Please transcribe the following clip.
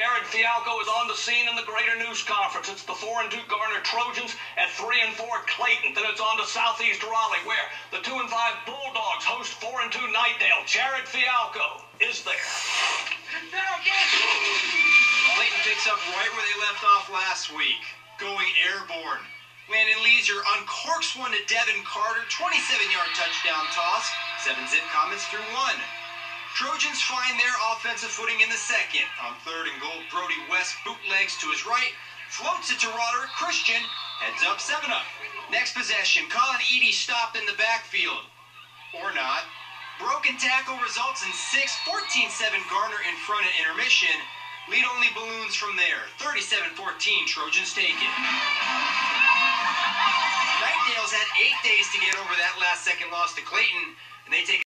Jared Fialco is on the scene in the Greater News Conference. It's the 4-2 Garner Trojans at 3-4 Clayton. Then it's on to Southeast Raleigh, where the 2-5 Bulldogs host 4-2 Knightdale. Jared Fialco is there. Clayton picks up right where they left off last week, going airborne. Landon Leisure uncorks one to Devin Carter, 27-yard touchdown toss, 7-zip Comets through one. Trojans find their offensive footing in the second. On 3rd and goal, Brody West bootlegs to his right, floats it to Roderick Christian, heads up 7-up. Next possession, Colin Eady stopped in the backfield. Or not. Broken tackle results in 6, 14-7 Garner in front at intermission. Lead only balloons from there. 37-14, Trojans take it. Knightdale's had 8 days to get over that last-second loss to Clayton, and they take